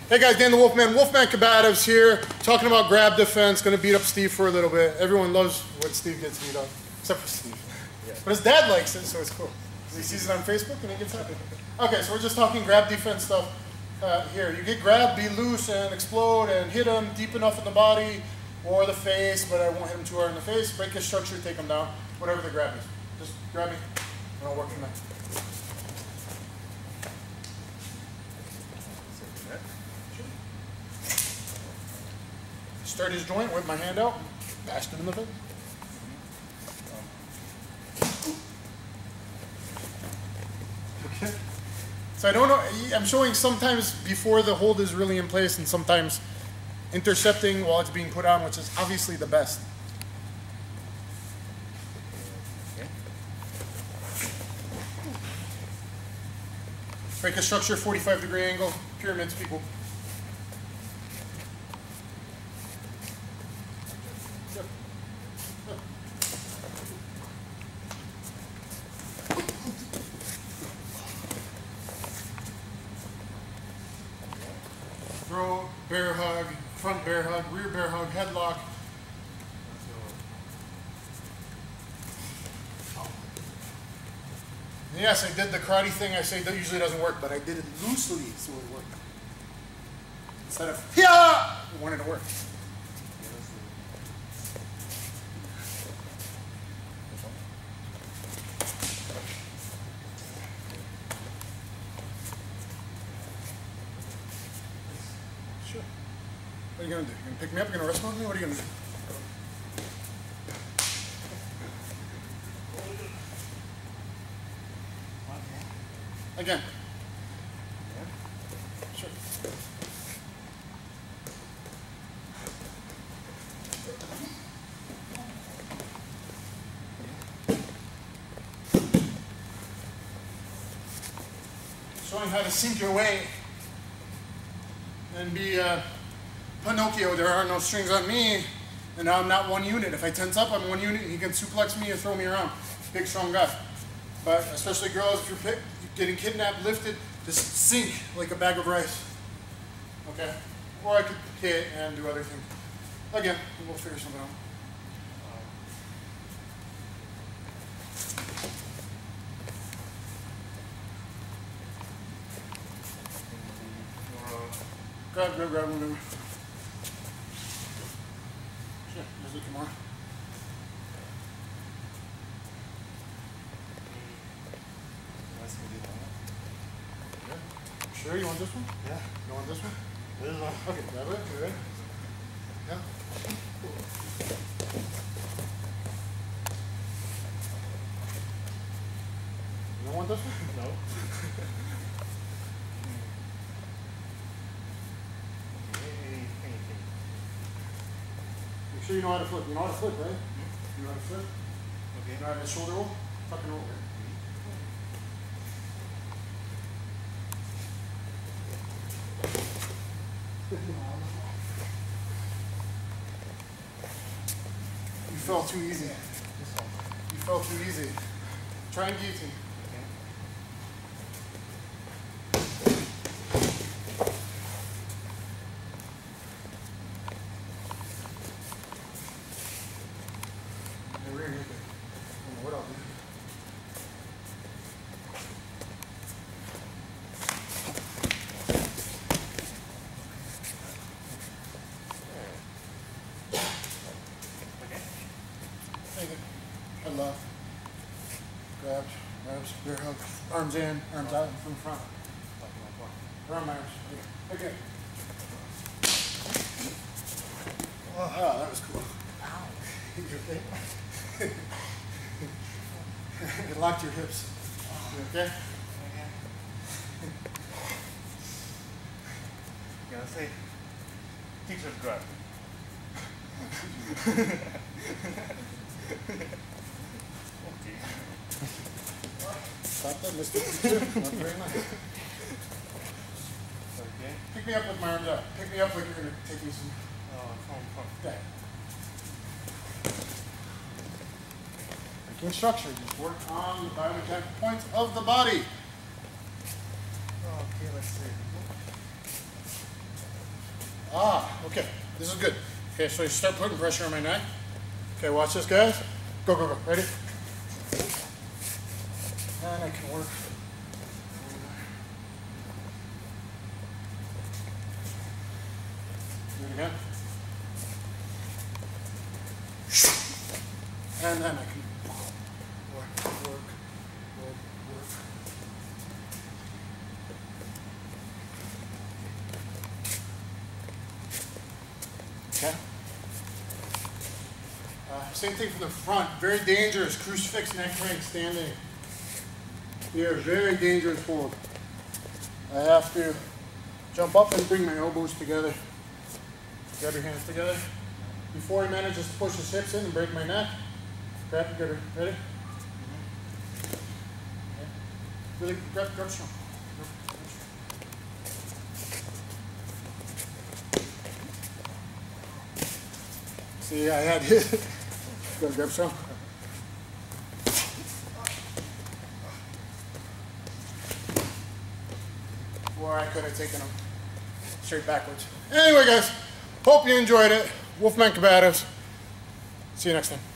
Hey guys, Dan the Wolfman, Wolfman Combatives here, talking about grab defense. Gonna beat up Steve for a little bit. Everyone loves when Steve gets beat up, except for Steve. Yeah. But his dad likes it, so it's cool. He sees it on Facebook and he gets happy. Okay, so we're just talking grab defense stuff here. You get grabbed, be loose and explode and hit him deep enough in the body or the face, but I won't hit him too hard in the face. Break his structure, take him down, whatever the grab is. Just grab me and I'll work from there. Start his joint, whip my hand out, bashed him in the face. Okay. So I don't know, I'm showing sometimes before the hold is really in place and sometimes intercepting while it's being put on, which is obviously the best. Break a structure, 45-degree angle, pyramids, people. Throw, bear hug, front bear hug, rear bear hug, headlock. Yes, I did the karate thing I say that usually doesn't work, but I did it loosely so it worked. Instead of, yeah, I wanted to work. Sure. What are you going to do? You going to pick me up? You going to wrestle with me? What are you going to do? Again. Sure. Showing how to sink your way and be Pinocchio. There are no strings on me, and I'm not one unit. If I tense up, I'm one unit. He can suplex me and throw me around. Big, strong guy. But especially girls, if you're getting kidnapped, lifted, just sink like a bag of rice. Okay? Or I could hit and do other things. Again, we'll figure something out. Grab, whatever. Sure, there's a Kimura. Sure, you want this one? Yeah. You want this one? This one. Okay, grab it. You ready? Yeah. You don't want this one? No. Make sure you know how to flip. You know how to flip, right? You know how to flip? Okay. You know how to shoulder roll? Fucking roll, right? You fell too easy. You fell too easy. Try and guillotine. What else? Head left. Grabs, grabs, bear hug. Arms in, arms out from the front. Around my arms. Okay. Oh, that was cool. Ow. You okay? It locked your hips. You okay? You gotta say, teacher's grab. Okay. Stop that, Mr. Teacher. Not very nice. Okay. Pick me up with my arms out. Pick me up like you're going to take me some. From. Okay. Breaking structure. Just work on the biomechanical points of the body. Okay, let's see. Ah, okay. This is good. Okay, so you start putting pressure on my neck. Okay, watch this, guys. Go, go, go. Ready? And I can work. Do it again. And then I can work, work, work, work. Okay. Same thing from the front. Very dangerous. Crucifix neck crank standing. Here, very dangerous hold. I have to jump up and bring my elbows together. Grab your hands together. Before he manages to push his hips in and break my neck, grab together. Ready? Okay. Really grab strong. See, I had hit. Go grab strong. Or I could have taken them straight backwards. Anyway, guys, hope you enjoyed it. Wolfman Combatives. See you next time.